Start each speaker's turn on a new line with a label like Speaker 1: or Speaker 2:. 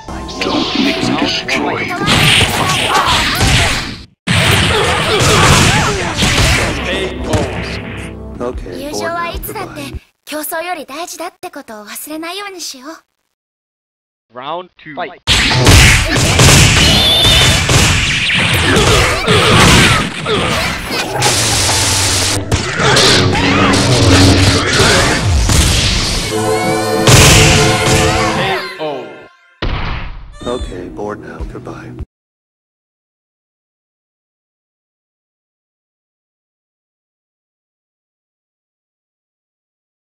Speaker 1: Don't make me destroy you.
Speaker 2: Okay,
Speaker 3: 友
Speaker 2: board
Speaker 3: 情は
Speaker 2: now.
Speaker 3: いつだって
Speaker 2: Goodbye.
Speaker 3: 競争より大事だってことを忘れないようにしよう。
Speaker 4: Round 2. Fight.
Speaker 2: Okay, board now. Goodbye.